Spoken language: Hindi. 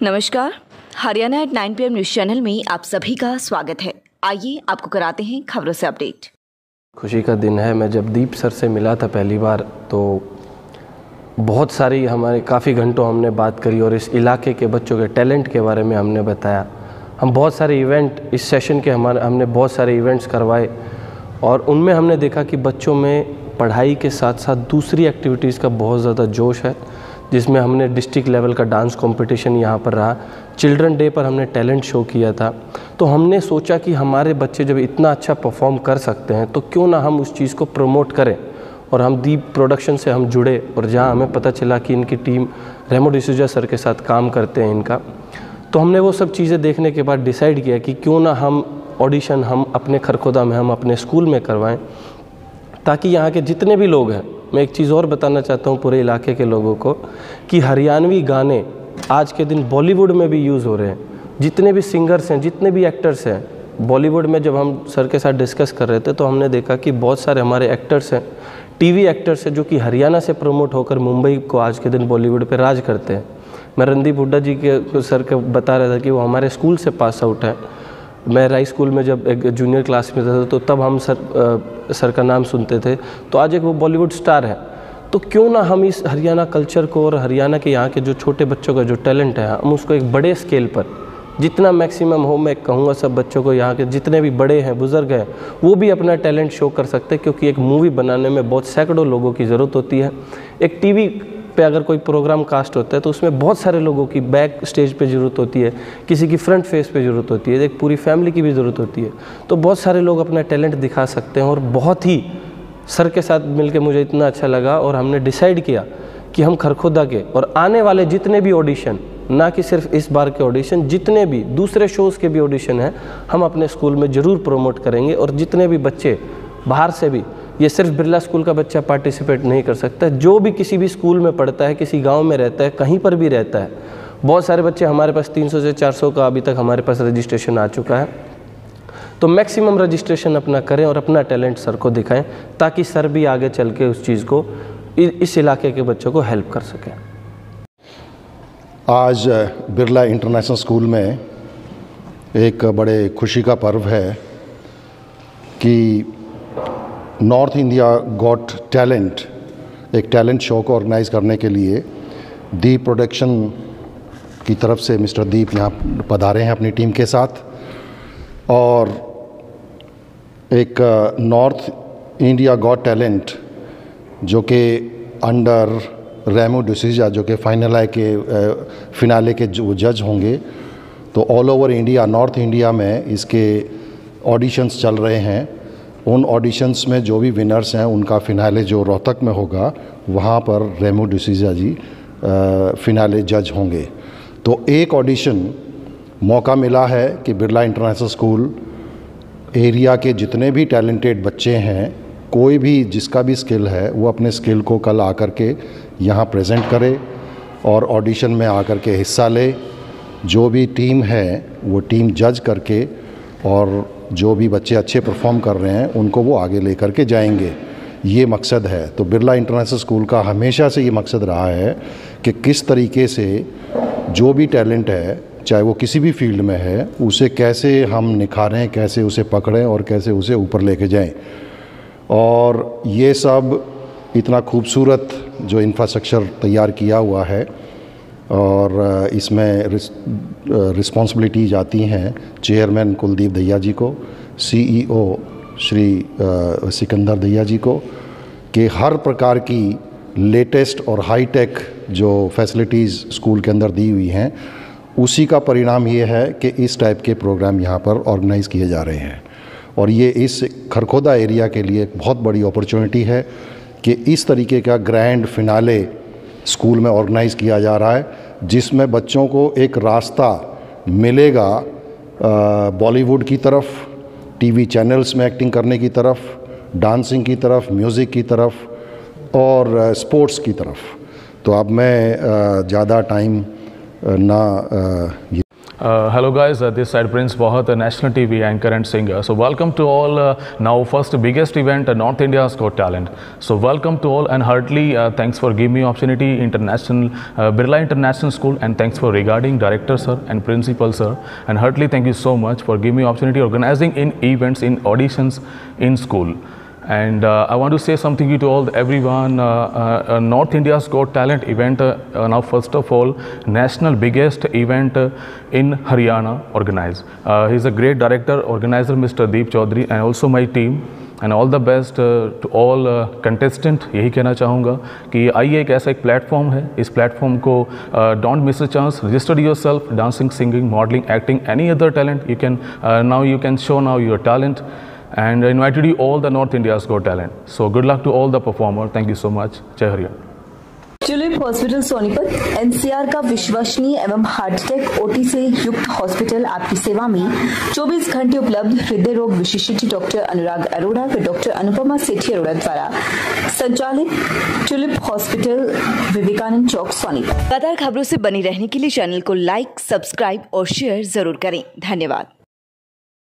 नमस्कार, Haryana at 9 PM news channel में आप सभी का स्वागत है। आइए आपको कराते हैं खबरों से अपडेट। खुशी का दिन है। मैं जब दीप सर से मिला था पहली बार तो बहुत सारी हमारे काफ़ी घंटों हमने बात करी और इस इलाके के बच्चों के टैलेंट के बारे में हमने बताया। हम बहुत सारे इवेंट इस सेशन के हमने बहुत सारे इवेंट्स करवाए और उनमें हमने देखा कि बच्चों में पढ़ाई के साथ साथ दूसरी एक्टिविटीज़ का बहुत ज़्यादा जोश है, जिसमें हमने डिस्ट्रिक्ट लेवल का डांस कंपटीशन यहाँ पर रहा। चिल्ड्रन डे पर हमने टैलेंट शो किया था। तो हमने सोचा कि हमारे बच्चे जब इतना अच्छा परफॉर्म कर सकते हैं तो क्यों ना हम उस चीज़ को प्रमोट करें। और हम दीप प्रोडक्शन से हम जुड़े और जहाँ हमें पता चला कि इनकी टीम रेमो डिसूजा सर के साथ काम करते हैं इनका, तो हमने वो सब चीज़ें देखने के बाद डिसाइड किया कि क्यों ना हम ऑडिशन हम अपने खरखोदा में, हम अपने स्कूल में करवाएं, ताकि यहाँ के जितने भी लोग हैं। मैं एक चीज़ और बताना चाहता हूँ पूरे इलाके के लोगों को कि हरियाणवी गाने आज के दिन बॉलीवुड में भी यूज़ हो रहे हैं। जितने भी सिंगर्स हैं, जितने भी एक्टर्स हैं, बॉलीवुड में जब हम सर के साथ डिस्कस कर रहे थे तो हमने देखा कि बहुत सारे हमारे एक्टर्स हैं, टीवी एक्टर्स हैं, जो कि हरियाणा से प्रमोट होकर मुंबई को आज के दिन बॉलीवुड पे राज करते हैं। मैं रणदीप हुड्डा जी के सर के बता रहा था कि वो हमारे स्कूल से पास आउट है। मैं राई स्कूल में जब एक जूनियर क्लास में था तो तब हम सर का नाम सुनते थे, तो आज एक वो बॉलीवुड स्टार है। तो क्यों ना हम इस हरियाणा कल्चर को और हरियाणा के यहाँ के जो छोटे बच्चों का जो टैलेंट है हम उसको एक बड़े स्केल पर जितना मैक्सिमम हो, मैं कहूँगा सब बच्चों को, यहाँ के जितने भी बड़े हैं, बुज़ुर्ग हैं, वो भी अपना टैलेंट शो कर सकते हैं। क्योंकि एक मूवी बनाने में बहुत सैकड़ों लोगों की ज़रूरत होती है। एक टीवी पे अगर कोई प्रोग्राम कास्ट होता है तो उसमें बहुत सारे लोगों की बैक स्टेज पे ज़रूरत होती है, किसी की फ्रंट फेस पे ज़रूरत होती है, एक पूरी फैमिली की भी ज़रूरत होती है। तो बहुत सारे लोग अपना टैलेंट दिखा सकते हैं और बहुत ही सर के साथ मिलकर मुझे इतना अच्छा लगा और हमने डिसाइड किया कि हम खरखोदा के और आने वाले जितने भी ऑडिशन, ना कि सिर्फ इस बार के ऑडिशन, जितने भी दूसरे शोज़ के भी ऑडिशन हैं, हम अपने स्कूल में ज़रूर प्रमोट करेंगे। और जितने भी बच्चे बाहर से भी, ये सिर्फ बिरला स्कूल का बच्चा पार्टिसिपेट नहीं कर सकता, जो भी किसी भी स्कूल में पढ़ता है, किसी गांव में रहता है, कहीं पर भी रहता है, बहुत सारे बच्चे हमारे पास 300 से 400 का अभी तक हमारे पास रजिस्ट्रेशन आ चुका है। तो मैक्सिमम रजिस्ट्रेशन अपना करें और अपना टैलेंट सर को दिखाएं, ताकि सर भी आगे चल के उस चीज़ को इस इलाके के बच्चों को हेल्प कर सकें। आज बिरला इंटरनेशनल स्कूल में एक बड़े खुशी का पर्व है कि नॉर्थ इंडिया गॉट टैलेंट, एक टैलेंट शो को ऑर्गेनाइज करने के लिए दीप प्रोडक्शन की तरफ से मिस्टर दीप यहाँ पधारे हैं अपनी टीम के साथ। और एक नॉर्थ इंडिया गॉट टैलेंट जो कि अंडर रेमो डिसूजा, जो कि फिनाले के जो जज होंगे, तो all over India, North India में इसके ऑडिशंस चल रहे हैं। उन ऑडिशंस में जो भी विनर्स हैं उनका फिनाले जो रोहतक में होगा, वहाँ पर रेमो डिसूजा जी फिनाले जज होंगे। तो एक ऑडिशन मौका मिला है कि बिरला इंटरनेशनल स्कूल एरिया के जितने भी टैलेंटेड बच्चे हैं, कोई भी जिसका भी स्किल है, वो अपने स्किल को कल आकर के यहाँ प्रेजेंट करे और ऑडिशन में आकर के हिस्सा ले। जो भी टीम है वो टीम जज करके और जो भी बच्चे अच्छे परफॉर्म कर रहे हैं उनको वो आगे लेकर के जाएंगे। ये मकसद है। तो बिरला इंटरनेशनल स्कूल का हमेशा से ये मकसद रहा है कि किस तरीके से जो भी टैलेंट है, चाहे वो किसी भी फील्ड में है, उसे कैसे हम निखारें, कैसे उसे पकड़ें और कैसे उसे ऊपर लेके जाएं। और ये सब इतना खूबसूरत जो इंफ्रास्ट्रक्चर तैयार किया हुआ है और इसमें रिस्पॉन्सिबिलिटी जाती हैं चेयरमैन कुलदीप दहिया जी को, CEO श्री सिकंदर दहिया जी को, कि हर प्रकार की लेटेस्ट और हाईटेक जो फैसिलिटीज़ स्कूल के अंदर दी हुई हैं, उसी का परिणाम ये है कि इस टाइप के प्रोग्राम यहाँ पर ऑर्गेनाइज़ किए जा रहे हैं। और ये इस खरखोदा एरिया के लिए एक बहुत बड़ी अपॉर्चुनिटी है कि इस तरीके का ग्रैंड फिनाले स्कूल में ऑर्गेनाइज़ किया जा रहा है, जिसमें बच्चों को एक रास्ता मिलेगा बॉलीवुड की तरफ, टीवी चैनल्स में एक्टिंग करने की तरफ, डांसिंग की तरफ, म्यूज़िक की तरफ और स्पोर्ट्स की तरफ। तो अब मैं ज़्यादा time Hello guys, this side Prince Bahut, a national TV anchor and singer. So welcome to all. Now first biggest event, North India's Got Talent. So welcome to all and heartily thanks for giving me opportunity international Birla International School, and thanks for regarding director sir and principal sir, and heartily thank you so much for giving me opportunity organizing in events, in auditions in school. And I want to say something to all everyone. North India's Got Talent event now first of all national biggest event in Haryana organized. He's a great director organizer Mr. Deep Chaudhary and also my team, and all the best to all contestant. यही कहना चाहूँगा कि आइए एक ऐसा एक प्लेटफॉर्म है, इस प्लेटफॉर्म को don't miss a chance. Register yourself, dancing, singing, modeling, acting, any other talent you can now you can show now your talent. And I invited you all the North India's Got Talent. So good luck to all the performer. Thank you so much. Jai Haryana. Tulip hospital Sonipat NCR का विश्वसनीय एवं हार्टटेक ओटी से युक्त हॉस्पिटल आपकी सेवा में 24 घंटे उपलब्ध। हृदय रोग विशेषज्ञ डॉक्टर अनुराग अरोड़ा व डॉक्टर अनुपमा सेठी अरोड़ा द्वारा संचालित ट्यूलिप हॉस्पिटल, विवेकानंद चौक, सोनीपत। लगातार खबरों से बनी रहने के लिए चैनल को लाइक, सब्सक्राइब और शेयर जरूर करें। धन्यवाद।